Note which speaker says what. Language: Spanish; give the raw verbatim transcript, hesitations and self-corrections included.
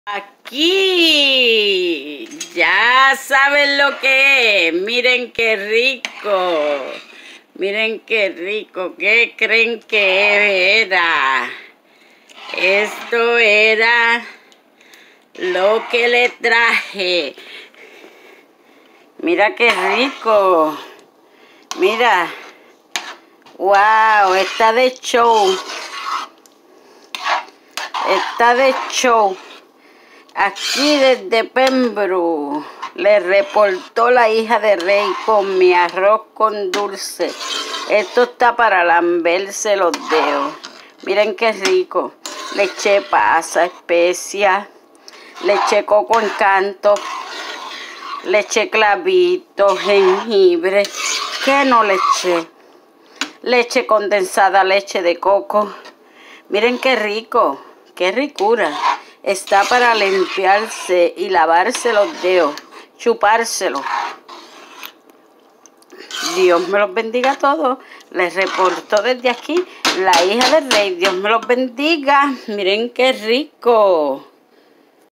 Speaker 1: Aquí ya saben lo que es. Miren qué rico. Miren qué rico. ¿Qué creen que era? Esto era lo que le traje. Mira qué rico. Mira. Wow, está de show. Está de show. Aquí desde Pembroke le reportó la hija de Rey con mi arroz con dulce. Esto está para lamberse los dedos. Miren qué rico. Le eché pasa, especias, le eché coco en canto, le eché clavitos, jengibre. ¿Qué no le eché? Leche condensada, leche de coco. Miren qué rico, qué ricura. Está para limpiarse y lavarse los dedos, chupárselo. Dios me los bendiga a todos. Les reportó desde aquí la hija del Rey. Dios me los bendiga. Miren qué rico.